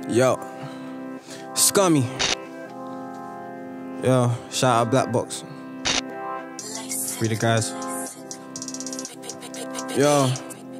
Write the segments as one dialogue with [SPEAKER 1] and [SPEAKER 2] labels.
[SPEAKER 1] Yo, Scummy. Yo, shout out Black Box. Free the guys. Yo.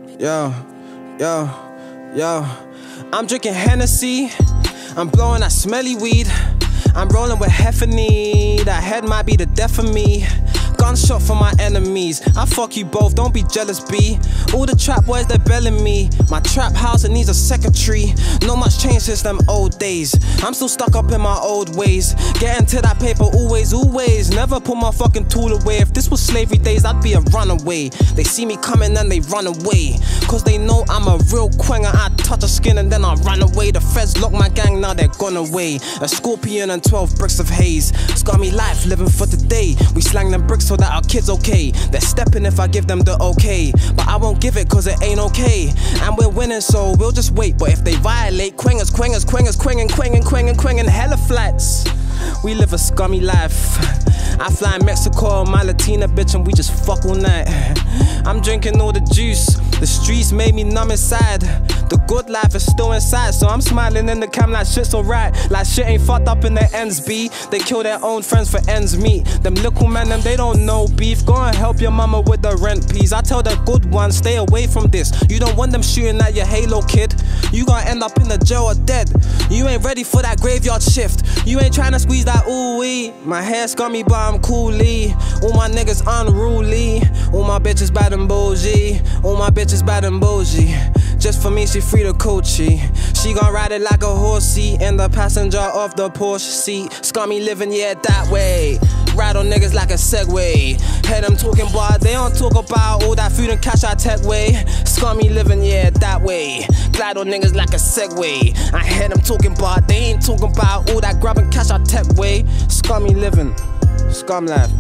[SPEAKER 1] I'm drinking Hennessy. I'm blowing that smelly weed. I'm rolling with Heffany. That head might be the death of me. Gunshot for my enemies. I fuck you both, don't be jealous, B. All the trap boys, they're belling me. My trap house, it needs a secretary. Not much change since them old days. I'm still stuck up in my old ways. Getting to that paper always. Never put my fucking tool away. If this was slavery days, I'd be a runaway. They see me coming and they run away. Cause they know I'm a real quenga. I touch a skin and then I run away. The feds lock my gang, now they're gone away. A scorpion and 12 bricks of haze. Scummy life, living for today. We slang them bricks so that our kids okay. They're stepping if I give them the okay. But I won't give it cause it ain't okay. And we're winning so we'll just wait. But if they violate, quangers, quanging hella flats. We live a scummy life. I fly in Mexico, my Latina bitch, and we just fuck all night. I'm drinking all the juice. The streets made me numb inside. The good life is still inside, so I'm smiling in the cam like shit's alright. Like shit ain't fucked up in their ends, B. They kill their own friends for ends meet. Them little men, them they don't know beef. Go and help your mama with the rent piece. I tell the good ones, stay away from this. You don't want them shooting at your halo, kid. You gonna end up in the jail or dead. You ain't ready for that graveyard shift. You ain't trying to squeeze that ooh-wee. My hair scummy, but I'm coolie. All my niggas unruly. All my bitches bad and bougie. All my bitches bad and bougie. Just for me, she free the coachy. She gon' ride it like a horsey in the passenger of the Porsche seat. Scummy living, yeah, that way. Ride on niggas like a Segway. Hear them talking, boy, they don't talk about all that food and cash I tech way. Scummy living, yeah, that way. Glide on niggas like a Segway. I hear them talking, boy, they ain't talking about all that grabbing cash I tech way. Scummy living, scum life.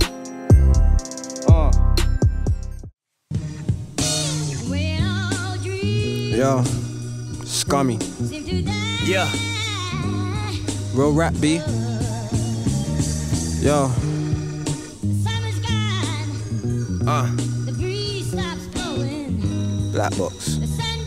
[SPEAKER 1] Yo, Scummy. Yeah. Real rap, B. Yo. Black Box.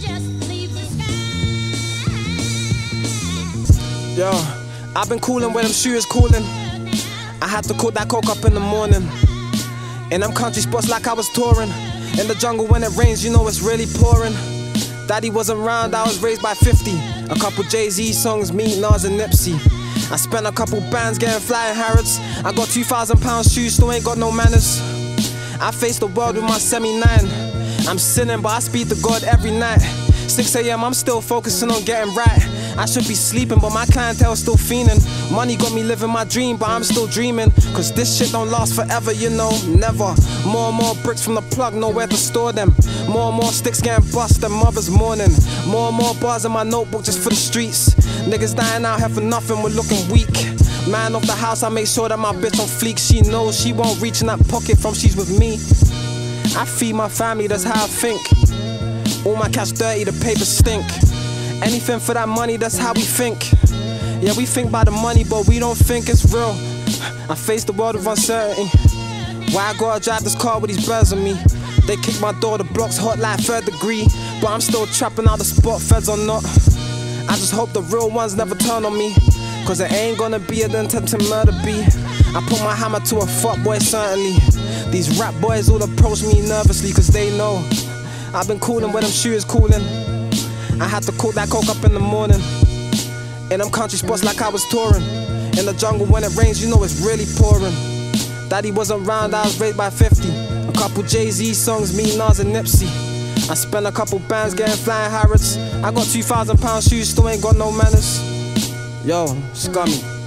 [SPEAKER 1] Yo, I've been coolin' where them shooters coolin'. I had to cook that coke up in the morning. In them country spots like I was touring. In the jungle when it rains, you know it's really pouring. Daddy wasn't around, I was raised by 50. A couple Jay-Z songs, me, Nas and Nipsey. I spent a couple bands getting flying Harrods. I got 2,000 pound shoes, still ain't got no manners. I face the world with my semi-9. I'm sinning, but I speak to God every night. 6 AM, I'm still focusing on getting right. I should be sleeping, but my clientele still fiending. Money got me living my dream, but I'm still dreaming. Cause this shit don't last forever, you know, never. More and more bricks from the plug, nowhere to store them. More and more sticks getting bust than mother's morning. More and more bars in my notebook just for the streets. Niggas dying out here for nothing, we're looking weak. Man off the house, I make sure that my bitch on fleek. She knows she won't reach in that pocket from she's with me. I feed my family, that's how I think. All my cash dirty, the paper stink. Anything for that money, that's how we think. Yeah, we think about the money, but we don't think it's real. I face the world of uncertainty. Why I gotta drive this car with these birds on me? They kick my door, the block's hot like 3rd degree. But I'm still trapping out the spot, feds or not. I just hope the real ones never turn on me. Cause it ain't gonna be an intent to murder B. I put my hammer to a fuck boy, certainly. These rap boys all approach me nervously cause they know I've been coolin' where them shooters coolin'. I had to cook that coke up in the morning. In them country spots like I was touring. In the jungle when it rains, you know it's really pouring. Daddy wasn't around, I was raised by 50. A couple Jay-Z songs, me, Nas and Nipsey. I spent a couple bands getting flying Harrods. I got 2,000 pound shoes, still ain't got no manners. Yo, Scummy.